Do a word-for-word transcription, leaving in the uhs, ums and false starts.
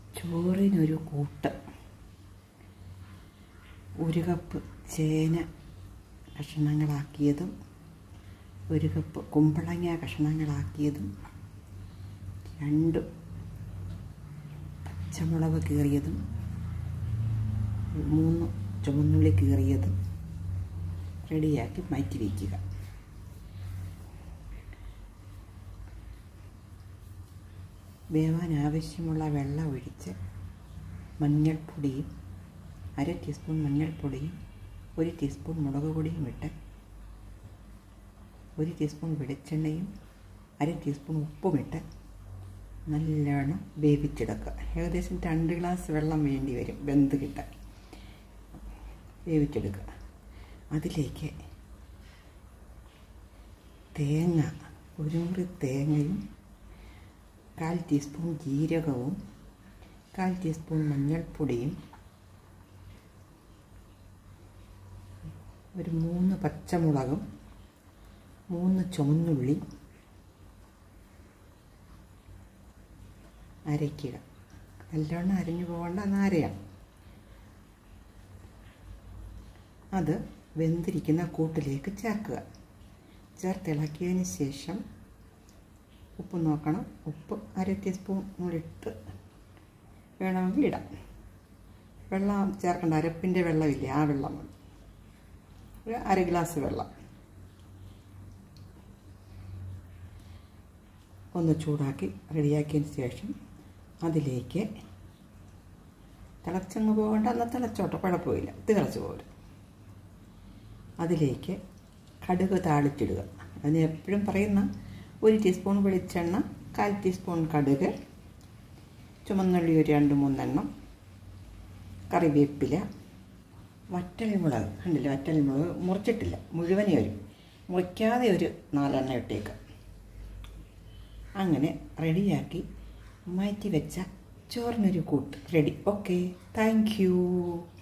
ചോറിനൊരു കൂട്ട്. ഒരു കപ്പ് ചേന കഷ്ണങ്ങളാക്കിയതും ഒരു കപ്പ് കുമ്പളങ്ങ കഷ്ണങ്ങളാക്കിയതും രണ്ട് പച്ചമുളക് കീറിയതും മൂന്ന് ചുവന്നുള്ളി കീറിയതും റെഡിയാക്കി മാറ്റി വയ്ക്കുക. വേവാൻ ആവശ്യമുള്ള വെള്ളം ഒഴിച്ച് മഞ്ഞൾപ്പൊടിയും അര ടീസ്പൂൺ മഞ്ഞൾപ്പൊടിയും ഒരു ടീസ്പൂൺ മുളക് പൊടിയും ഇട്ട് ഒരു ടീസ്പൂൺ വെളിച്ചെണ്ണയും അര ടീസ്പൂൺ ഉപ്പുമിട്ട് നല്ലോണം വേവിച്ചെടുക്കുക. ഏകദേശം രണ്ട് ഗ്ലാസ് വെള്ളം വേണ്ടി വരും വെന്ത് കിട്ടാൻ. വേവിച്ചെടുക്കുക. അതിലേക്ക് തേങ്ങ, ഒരു മുറി തേങ്ങയും കാൽ ടീസ്പൂൺ ജീരകവും കാൽ ടീസ്പൂൺ മഞ്ഞൾപ്പൊടിയും ഒരു മൂന്ന് പച്ചമുളകും മൂന്ന് ചുവന്നുള്ളി അരയ്ക്കുക. നല്ലോണം അരഞ്ഞു പോകേണ്ട, അരയാം. അത് വെന്തിരിക്കുന്ന കൂട്ടിലേക്ക് ചേർക്കുക. ചേർത്തിളക്കിയതിന് ശേഷം ഉപ്പ് നോക്കണം. ഉപ്പ് അര ടീസ്പൂൺ ഇട്ട് വേണമെങ്കിൽ ഇടാം. വെള്ളം ചേർക്കേണ്ട, അരപ്പിൻ്റെ വെള്ളമില്ലേ, ആ വെള്ളം മതി. ഒരു അര ഗ്ലാസ് വെള്ളം ഒന്ന് ചൂടാക്കി റെഡിയാക്കിയതിന് ശേഷം അതിലേക്ക് തിളച്ചങ്ങ് പോകേണ്ട, എന്നാൽ തിളച്ചോട്ടെ, കുഴപ്പമില്ല, തിളച്ച് പോരും. അതിലേക്ക് കടുക് താളിച്ചിടുക. അതിന് എപ്പോഴും പറയുന്ന ഒരു ടീസ്പൂൺ വെളിച്ചെണ്ണ, കാൽ ടീസ്പൂൺ കടുക്, ചുമന്നുള്ളി ഒരു രണ്ട് മൂന്നെണ്ണം, കറിവേപ്പില, വറ്റൽമുളക് കണ്ടില്ല, വറ്റൽമുളക് മുറിച്ചിട്ടില്ല, മുഴുവനെ വരും, മുറിക്കാതെ ഒരു നാലെണ്ണം ഇട്ടേക്ക്. അങ്ങനെ റെഡിയാക്കി മാറ്റി വെച്ച ചോറിനൊരു കൂട്ട് റെഡി. Okay, thank you.